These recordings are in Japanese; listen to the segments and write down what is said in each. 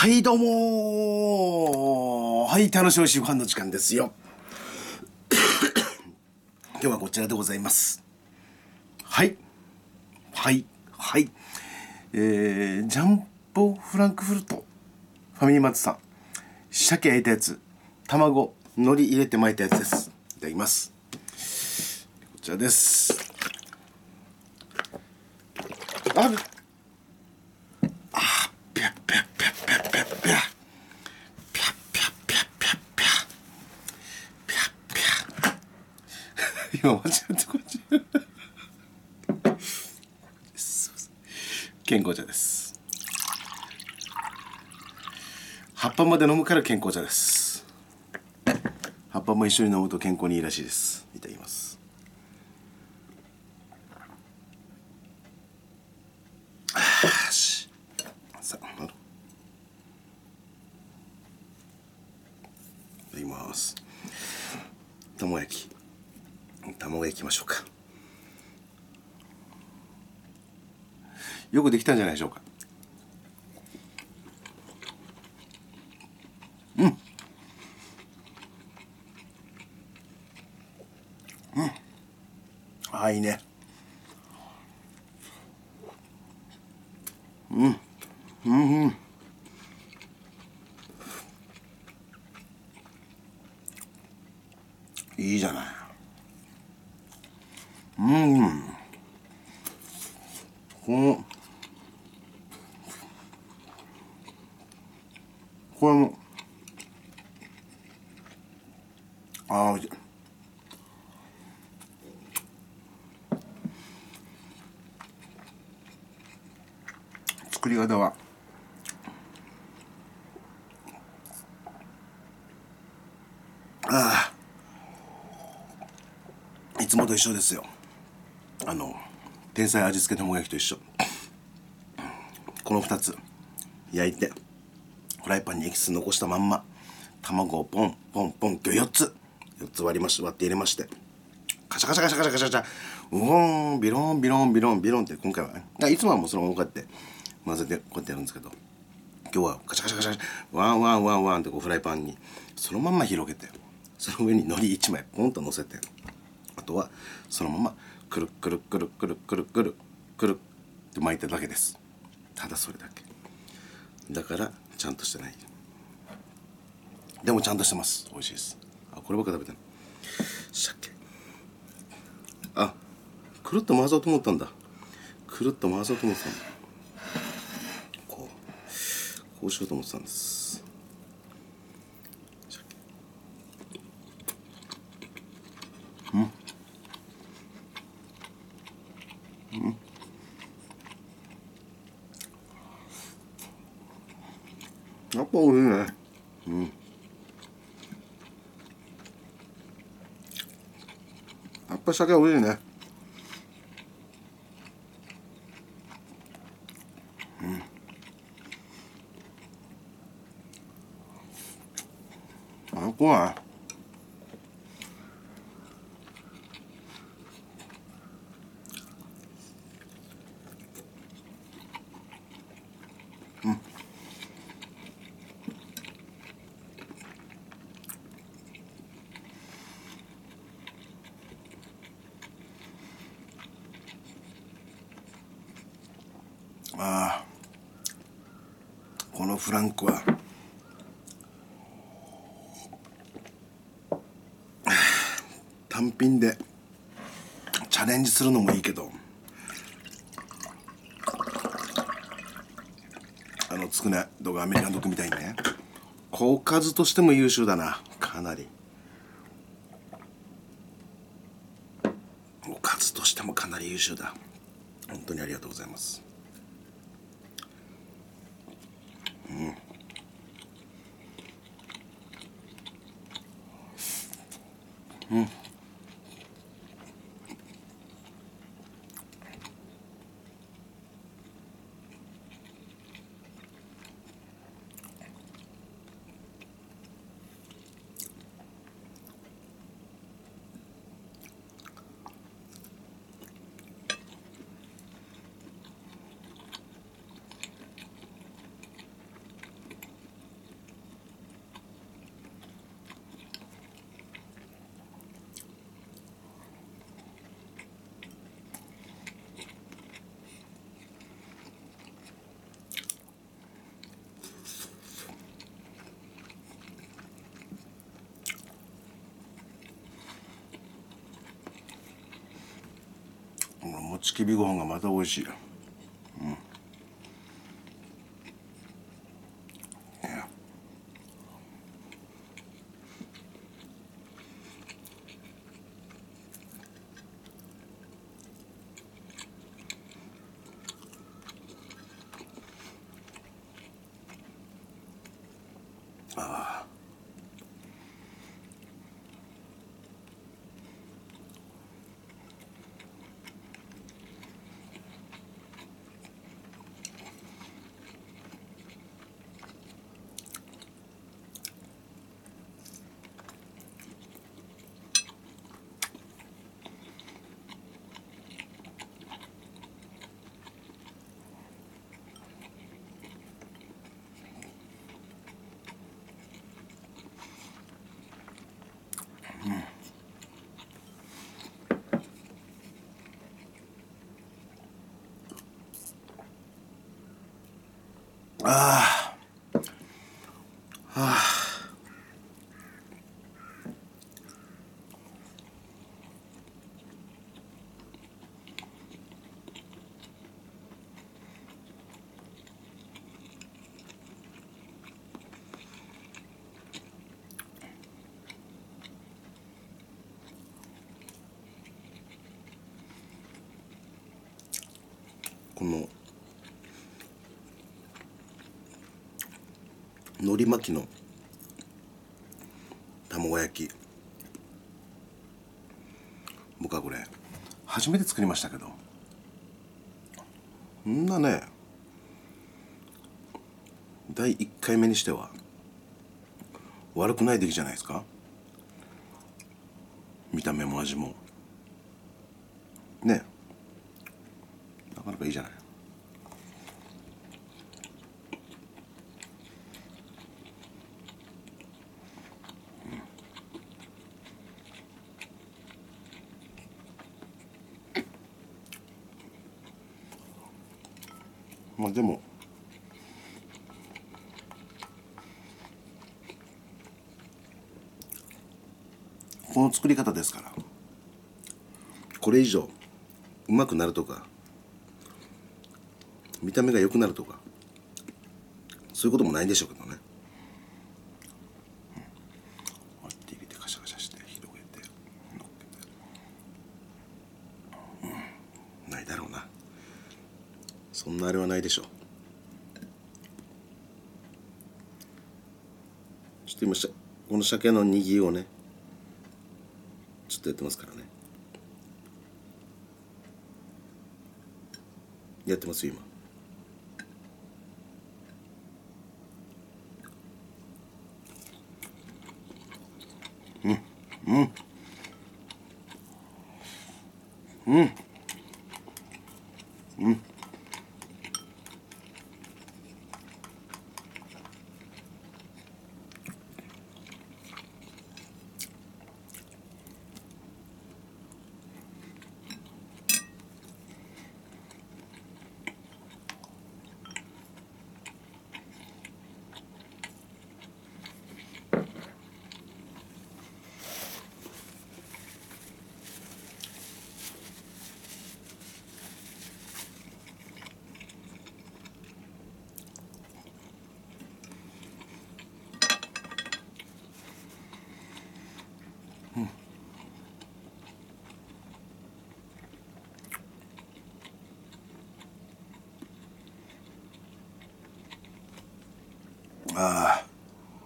はいどうもはい、楽しみしご飯の時間ですよ。今日はこちらでございます。はいはい、ジャンボフランクフルトファミリーマートさん、鮭焼いたやつ、卵海苔入れて巻いたやつです。いただきます。こちらです。あっ、ぴゃっぴゃっぴゃっぴゃっぴゃっぴゃぴゃっぴゃっぴゃっぴゃっぴゃぴゃっぴゃ今間違ってこっち健康茶です。葉っぱまで飲むから健康茶です。葉っぱも一緒に飲むと健康にいいらしいです。いただきます。さあ、いただきます。卵焼きましょうか。よくできたんじゃないでしょうか。いいね。いいじゃない。これもおいしい。作り方はいつもと一緒ですよ。天才味付け卵焼きと一緒。この2つ焼いてフライパンにエキス残したまんま、卵をポンポンポン、今日4つ割って入れまして、カシャカシャカシャカシャカシャカシャ、うおーん、ビロンビロンビロンビロンって、今回はね、いつもはもうそのままこうやって混ぜてこうやってやるんですけど、今日はカシャカシャカシャワンワンワンワンってこうフライパンにそのまんま広げて、その上に海苔1枚ポンと乗せて、あとはそのままくるくるくるくるくるくるくるって巻いただけです。ただそれだけだからちゃんとしてない。でもちゃんとしてます。美味しいです。こればっか食べてる。鮭、くるっと回そうと思ったんだ。くるっと回そうと思ってたんだ。こうしようと思ってたんです。やっぱ美味しいね。やっぱ鮭美味しいね。怖い。このフランクは単品でチャレンジするのもいいけど、つくね動画アメリカンドッグみたいにね、おかずとしても優秀だな。かなりおかずとしてもかなり優秀だ。本当にありがとうございます。 ちきびご飯がまた美味しい。ああ、この海苔巻きの卵焼き、僕はこれ初めて作りましたけど、んなね、第1回目にしては悪くない出来じゃないですか。見た目も味もね、なかなかいいじゃない。まあでもこの作り方ですから、これ以上うまくなるとか見た目が良くなるとかそういうこともないんでしょうけどね。こうやって入れてカシャカシャして広げて乗っけて、ないだろうな。そんなあれはないでしょう。ちょっと今この鮭の握りをねちょっとやってますからね。やってますよ今。ああ、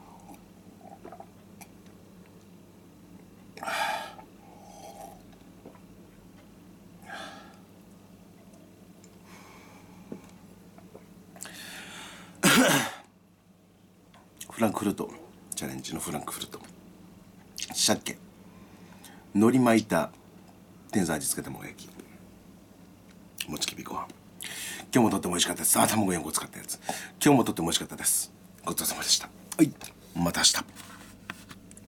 フランクフルトチャレンジのフランクフルト鮭海苔巻いた天才味付け卵焼きもちきびご飯、今日もとっても美味しかったです。卵4個使ったやつ、今日もとっても美味しかったです。ごちそうさまでした。はい、また明日。